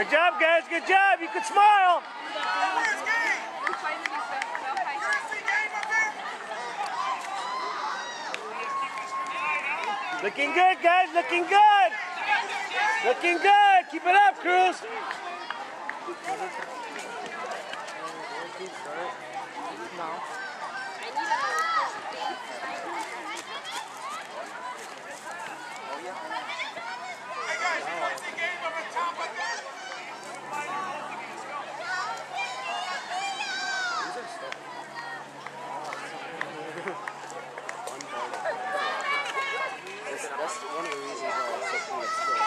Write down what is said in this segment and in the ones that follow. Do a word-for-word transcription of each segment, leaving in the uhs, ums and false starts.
Good job, guys. Good job. You can smile. Looking good, guys. Looking good. Looking good. Keep it up, Cruz. No. Hey guys, you want the game of a top like that? That's one of the reasons why I was so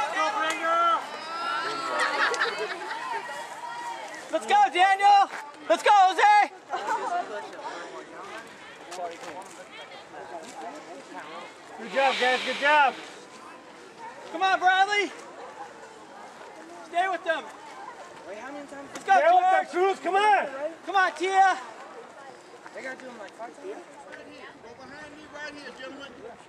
cool. Let's go, Daniel! Let's go, Jose! Good job, guys. Good job. Come on, Bradley! Stay with them! Wait, how many times? Let's go, Stay with them, George! Cruz. Come on. Come on, Tia! They gotta do them like five times? Go behind me right here, gentlemen.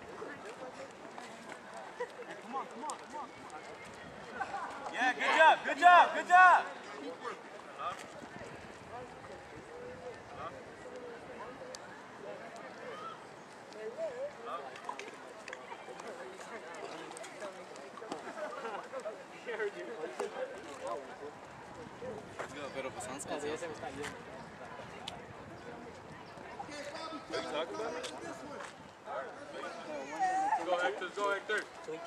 Come on, come on, come on. Yeah, good job, good job, good job! Pero pues son cosas. Go Hector, go Hector.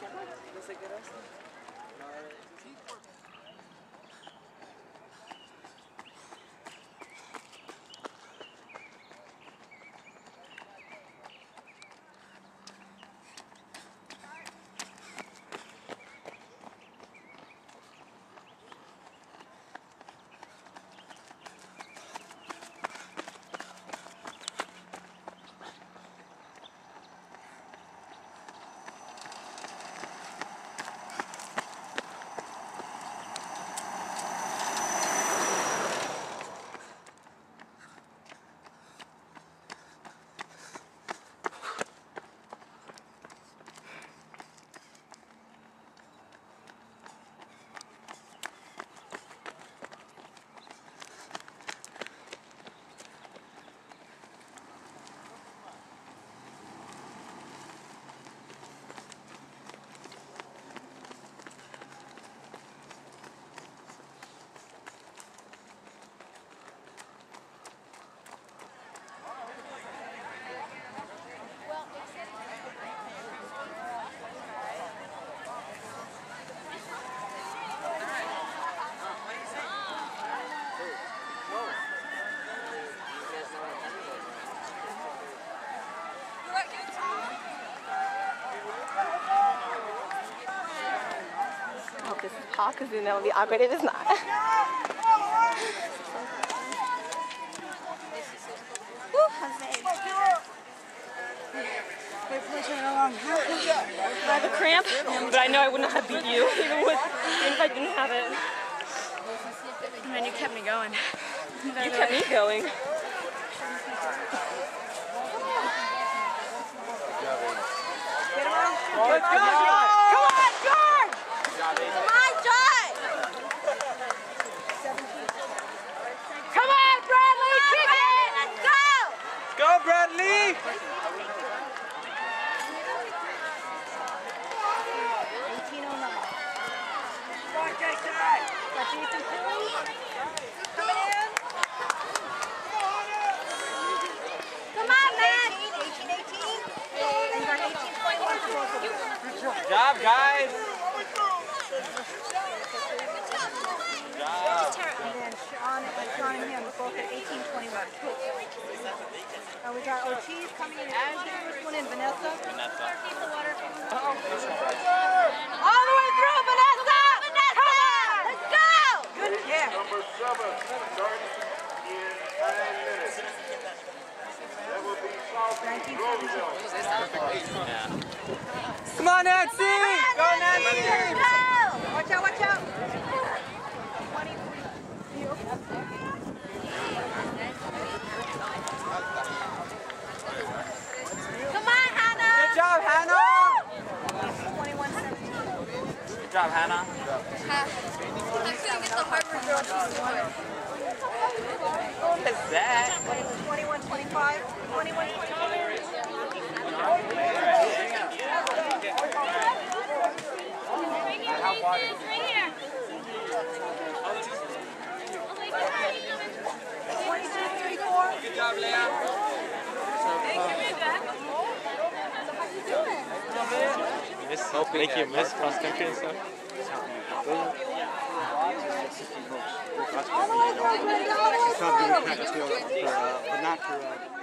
This is Paul, because then that would be awkward if it's not. Woo, Jose. They're pushing it along. I have a cramp, but I know I would not have beat you, even, with, even if I didn't have it. Man, you kept me going. You kept me going. Let's go, George! Come on, George! Come on, George! Come on, Bradley! Kick it! Let's go! Go, Bradley! eighteen oh nine. Come on, Jason! Got Jason Philly. Coming in. Come on, man! eighteen eighteen. And got eighteen twenty-one for both of them. Good job, guys! And then Sean and Sean and him both at eighteen twenty-one. And we got Ortiz coming in. Who's the first one in? Vanessa? Vanessa. All the way through, Vanessa! Vanessa! Let's go! Good kick. Number seven starts in nine minutes. That will be South Roseville. Come on, Nancy! Go, Nancy! Watch out, watch out. Come on, Hannah! Good job, Hannah! twenty-one seventeen. Good job, Hannah. I'm feeling good. What is that? twenty-one twenty-five. twenty-one twenty-five. twenty-two thirty-four. Good job, Leah. Miss, make you miss cross country and stuff. All the way through, Brenda, all the way through. But not for uh,